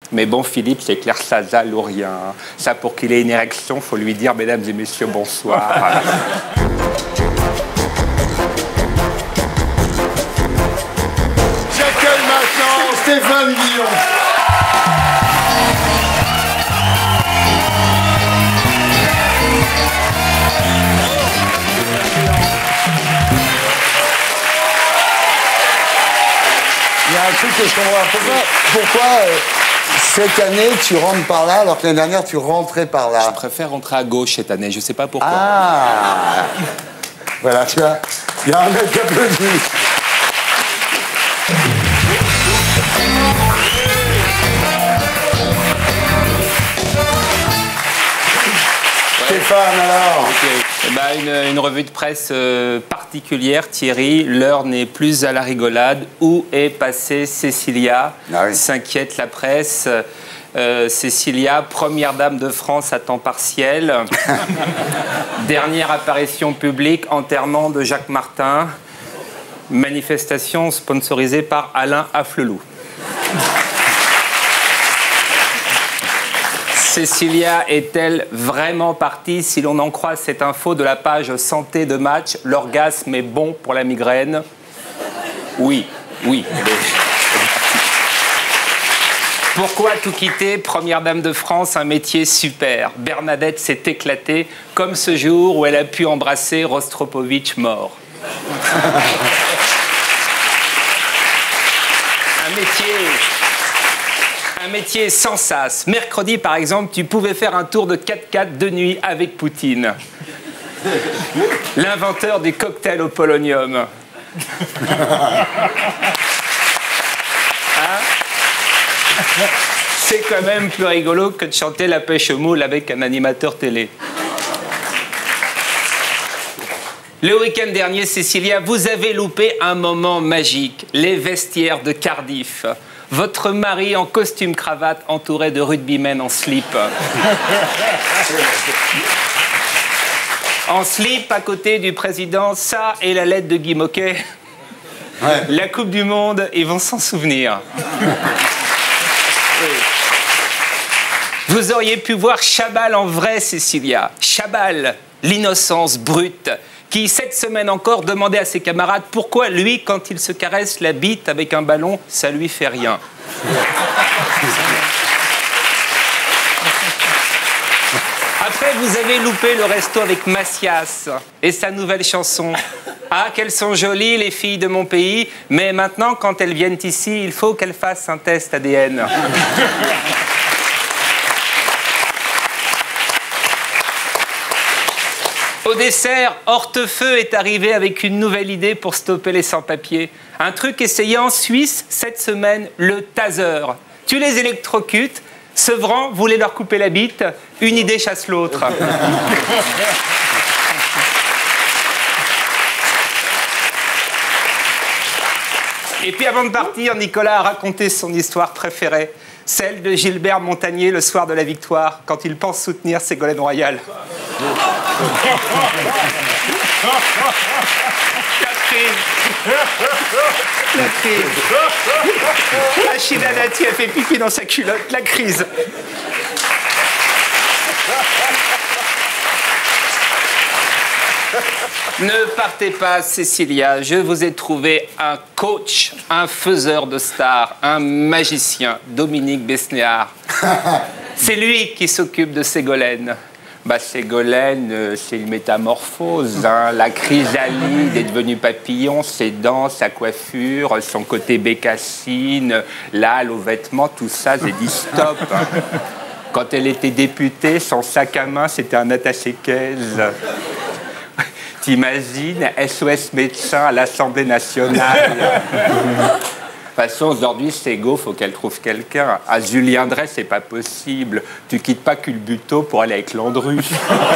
Mais bon, Philippe, c'est Claire Chazal ou rien. Ça, pour qu'il ait une érection, faut lui dire, mesdames et messieurs, bonsoir. J'accueille maintenant Stéphane Guillon. Il y a un truc que je comprends pas. Pourquoi cette année tu rentres par là alors que l'année dernière tu rentrais par là? Je préfère rentrer à gauche cette année, je sais pas pourquoi. Ah. Voilà, tu vois, il y a un mec qui applaudit. Stéphane, alors Okay. Eh ben, une revue de presse particulière, Thierry. L'heure n'est plus à la rigolade. Où est passée Cécilia? S'inquiète la presse. Cécilia, première dame de France à temps partiel. Dernière apparition publique, enterrement de Jacques Martin. Manifestation sponsorisée par Alain Afflelou. Cécilia est-elle vraiment partie? Si l'on en croit cette info de la page santé de Match, l'orgasme est bon pour la migraine. Oui, oui. Pourquoi tout quitter? Première dame de France, un métier super. Bernadette s'est éclatée, comme ce jour où elle a pu embrasser Rostropovitch mort. Un métier sans sas. Mercredi, par exemple, tu pouvais faire un tour de 4x4 de nuit avec Poutine. L'inventeur du cocktail au polonium. Hein? C'est quand même plus rigolo que de chanter la pêche au moule avec un animateur télé. Le week-end dernier, Cécilia, vous avez loupé un moment magique. Les vestiaires de Cardiff. Votre mari en costume cravate entouré de rugbymen en slip. En slip à côté du président, ça et la lettre de Guy Moquet. Ouais. La Coupe du Monde, ils vont s'en souvenir. Vous auriez pu voir Chabal en vrai, Cécilia. Chabal, l'innocence brute, qui, cette semaine encore, demandait à ses camarades pourquoi, lui, quand il se caresse la bite avec un ballon, ça lui fait rien. Après, vous avez loupé le resto avec Macias et sa nouvelle chanson. Ah, qu'elles sont jolies, les filles de mon pays, mais maintenant, quand elles viennent ici, il faut qu'elles fassent un test ADN. Au dessert, Hortefeux est arrivé avec une nouvelle idée pour stopper les sans-papiers. Un truc essayé en Suisse cette semaine, le taser. Tu les électrocutes, Sevran voulait leur couper la bite, une idée chasse l'autre. Et puis avant de partir, Nicolas a raconté son histoire préférée, celle de Gilbert Montagnier le soir de la victoire, quand il pense soutenir Ségolène Royal. La crise. Rachida Dati a fait pipi dans sa culotte. La crise. Ne partez pas, Cécilia. Je vous ai trouvé un coach, un faiseur de stars, un magicien, Dominique Besnéard. C'est lui qui s'occupe de Ségolène. Bah, Ségolène, c'est une métamorphose. Hein. La chrysalide est devenue papillon, ses dents, sa coiffure, son côté bécassine, l'âle aux vêtements, tout ça, j'ai dit stop. Quand elle était députée, son sac à main, c'était un attaché-caisse. T'imagines, SOS médecin à l'Assemblée nationale. De toute façon, aujourd'hui, c'est go, faut qu'elle trouve quelqu'un. À Julien Drey, c'est pas possible. Tu quittes pas Culbuto pour aller avec Landru. De toute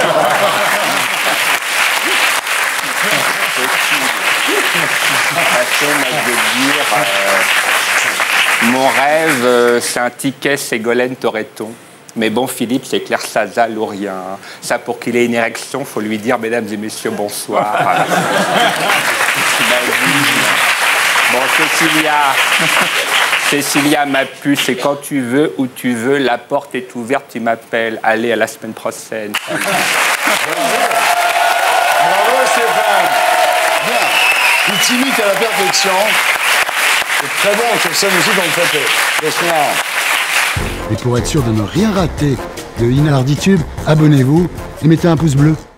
façon, je veux dire, mon rêve, c'est un ticket Ségolène Toretton. Mais bon, Philippe, c'est Claire Chazal ou rien. Ça, pour qu'il ait une érection, faut lui dire, mesdames et messieurs, bonsoir. Bon, Cécilia. Cécilia, ma puce, c'est quand tu veux, où tu veux, la porte est ouverte, tu m'appelles. Allez, à la semaine prochaine. Bravo Stéphane. Bien. Tu t'imites à la perfection. C'est très bon sur scène aussi quand vous faites le soir. Et pour être sûr de ne rien rater de Inarditube, abonnez-vous et mettez un pouce bleu.